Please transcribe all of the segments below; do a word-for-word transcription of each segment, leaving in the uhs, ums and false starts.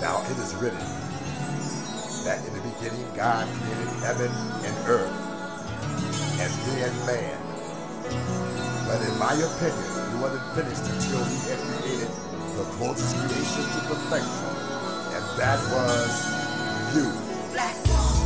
Now it is written that in the beginning God created heaven and earth, and then man. But in my opinion, he wasn't finished until he had created the closest creation to perfection, and that was you. Black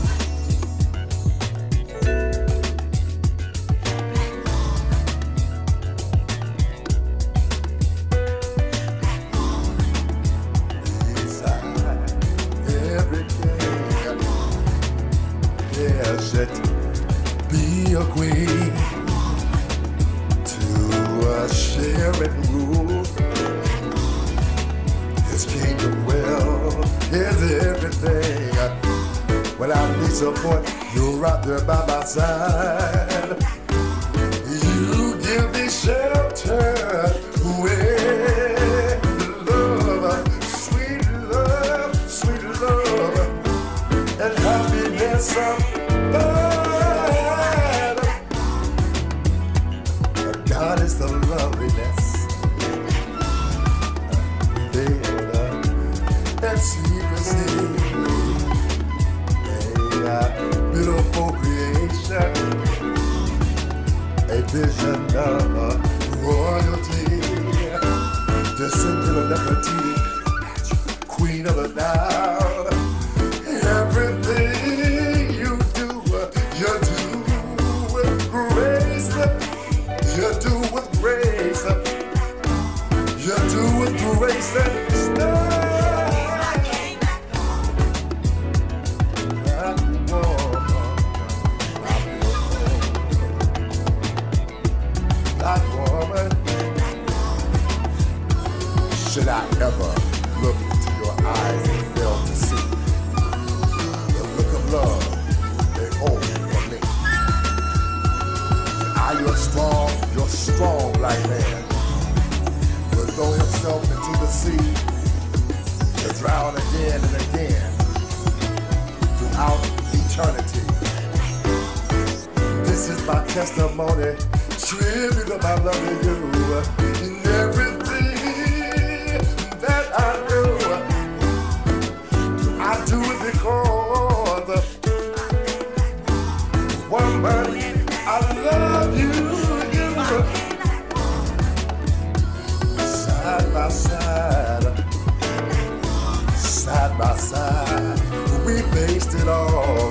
be a queen to uh, share and rule. His kingdom will is everything. Without any support, you're right there by my side. You give me shelter with love, sweet love, sweet love, and happiness of God is the loveliness, veiled and secrecy, a beautiful creation, a vision of royalty, descendant of Nefertiti, queen of the Nile. Everything you do, you do with grace. You do with grace, you do with grace and style. Black woman, black woman, should I ever look into your eyes and fail to see the look of love they hold for me? Are you strong? You're strong, black man, will throw himself into the sea to drown again and again throughout eternity. This is my testimony, tribute of my love to you. In everything that I do, I do it because, woman, I love you. Side by side, side by side, we faced it all,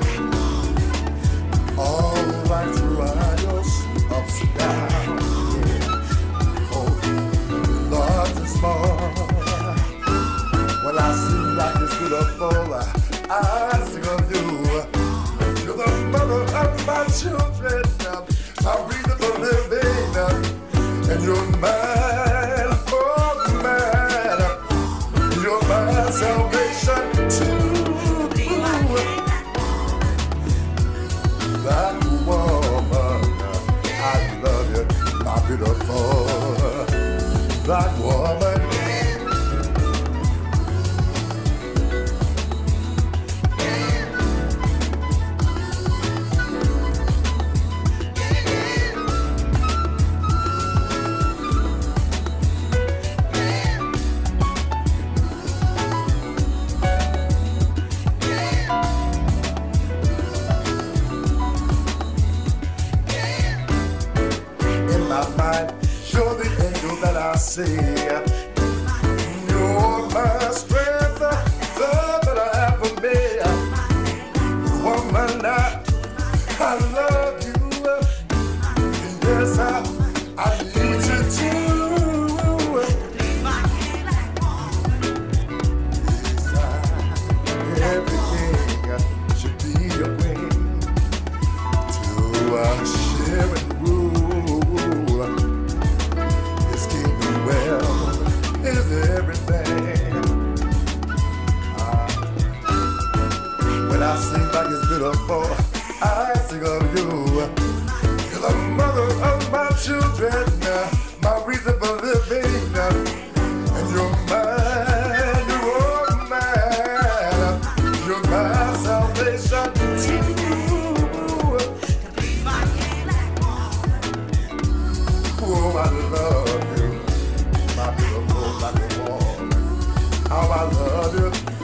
all right through aisles, ups and downs, yeah. Oh, large and small. When I see like it's beautiful, I think of you. You're the mother of my children, my reason for living, and you're mine, oh man, you're my salvation too. Black woman, I love you, my beautiful black woman. You're the angel that I see. You're my strength, the love that I have for me. Woman, I, I love you. Yes, I, I need you too. Everything should be a way to uh, share and rule. Well, I love you.